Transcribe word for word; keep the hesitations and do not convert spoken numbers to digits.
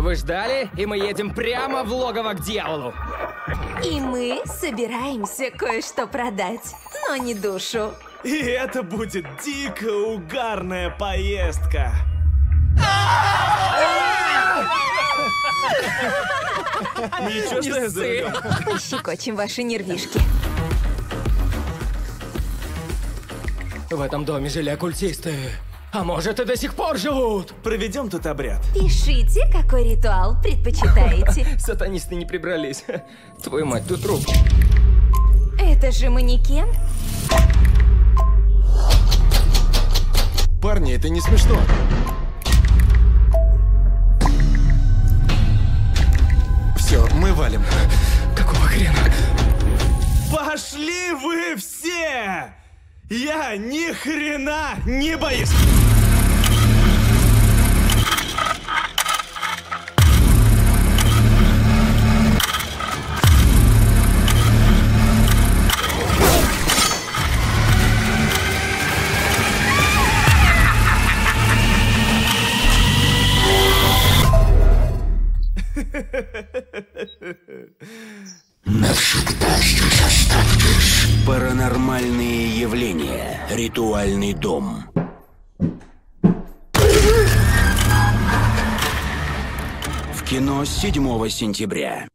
Вы ждали, и мы едем прямо в логово к дьяволу. И мы собираемся кое-что продать, но не душу. И это будет дико угарная поездка. Ничего, что я за рулем. Пощекочем ваши нервишки. В этом доме жили оккультисты. А может, и до сих пор живут. Проведем тут обряд. Пишите, какой ритуал предпочитаете. Сатанисты не прибрались. Твою мать, тут труп. Это же манекен? Парни, это не смешно. Все, мы валим. Какого хрена? Пошли вы все! Я ни хрена не боюсь! Навсегда здесь останетесь. Паранормальные явления. Ритуальный дом. В кино с седьмого сентября.